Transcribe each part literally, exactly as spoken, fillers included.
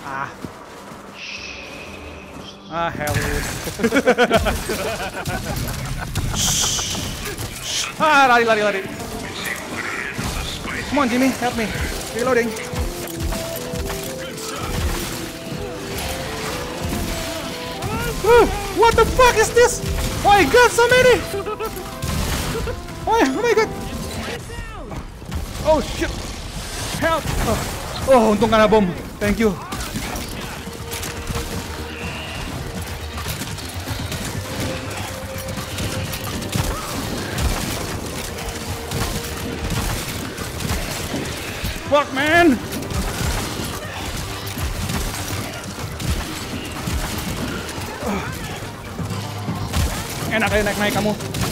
Ah. Ah, hell. Ah, lari, lari, lari. Come on, Jimmy, help me. Reloading. What the fuck is this? Oh my god, so many! Oh, oh my god! Oh shit! Help! Oh, oh untung kena bom. Thank you. Fuck, man! Enak kayak naik-naik kamu.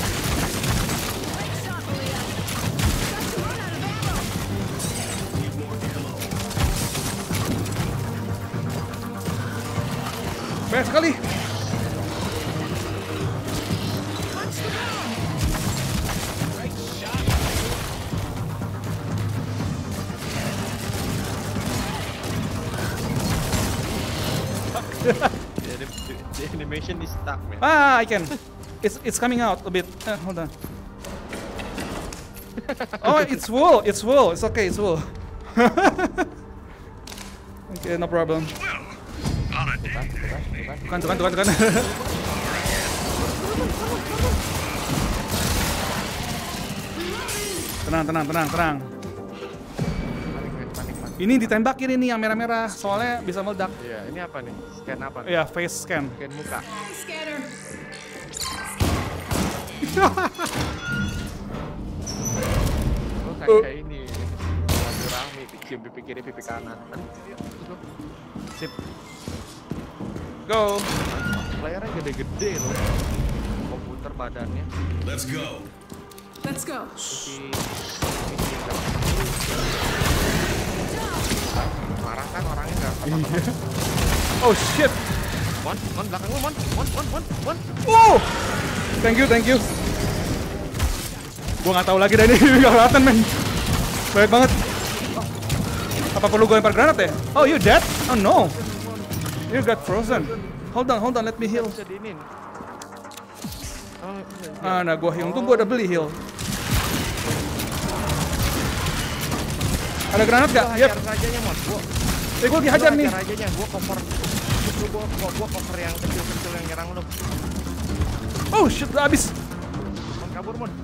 Baik sekali. The animation is stuck, man. Ah, I can. It's it's coming out a bit. Uh, hold on. Oh, it's wool. It's wool. It's okay. It's wool. Okay, no problem. Tukan, tukan, tukan, tukan. Tenang, tenang, tenang, tenang. Ini ditembakin ini yang merah-merah, soalnya bisa meledak. Iya, ini apa nih? Scan apa? Iya, face scan. Scan muka. Scanner. Oh, kayak ini. Lagi rame, cium pipi kiri, pipi kanan. Sip. Go. Layarnya gede-gede loh. Komputer badannya. Let's go. Let's go. Isi, isi marah kan orangnya nggak apa-apa. Oh shit. Mon, mon belakang lu, mon, mon, mon, mon, mon. Wow. Thank you, thank you. Gua nggak tahu lagi dah ini, nggak kelihatan men. Baik banget. Apa perlu gue lempar granat ya? Oh, you dead? Oh no. You got frozen. Hold on, hold on, let me heal. Bisa diinin. Oh, Ah, nah gua heal. Untung gua udah beli heal. Ada granat gak? Yep. Hajar rajanya, mon. Gua, Eh, gua dihajar nih. hajar rajanya, gua cover. Gua, gua, gua, gua cover yang kecil-kecil yang nyerang lu. Oh shit, udah habis. Mon, kabur, mon.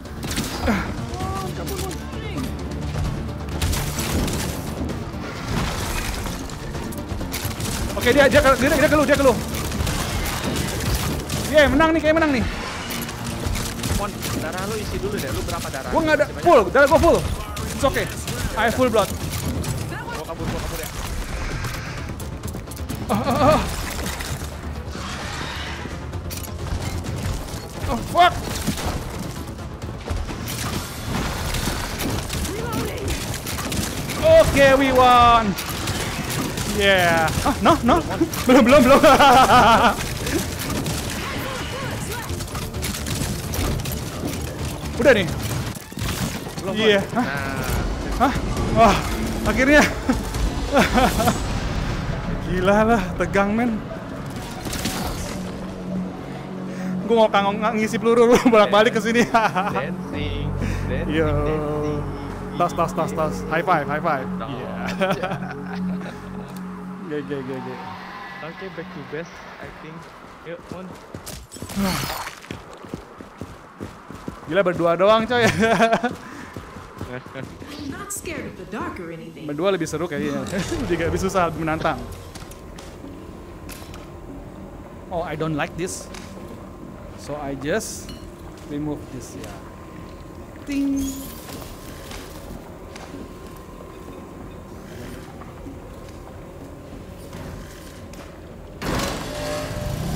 Oke, dia dia dia dia keluh, dia keluh. Iya, yeah, menang nih, kayak menang nih. Mon, darah lu isi dulu deh. Lu berapa darah? Gua nggak ada full, darah gua full. It's okay. I have full blood. Gua kabur, gua kabur ya. Oh, oh, oh. Oh fuck. Oke, okay, we won. Yeah. Ah, no, no. belum, belum, belum. Udah nih. Belum, Iya. Mon. Hah? Nah, Hah? Wah, akhirnya. Gila lah, tegang men. Gue mau kang ngisi peluru bolak-balik ke sini. dancing, dancing, Yo. dancing. Tas, tas, tas, tas. High five, high five. Oh, Iya. G G G G. Oke, back to base, I think. Yuk, Mon. Gila berdua doang coy. I'm not scared of the dark or anything. Berdua lebih seru kayaknya. Jadi lebih susah, lebih menantang. Oh, I don't like this. So I just remove this ya. Ting.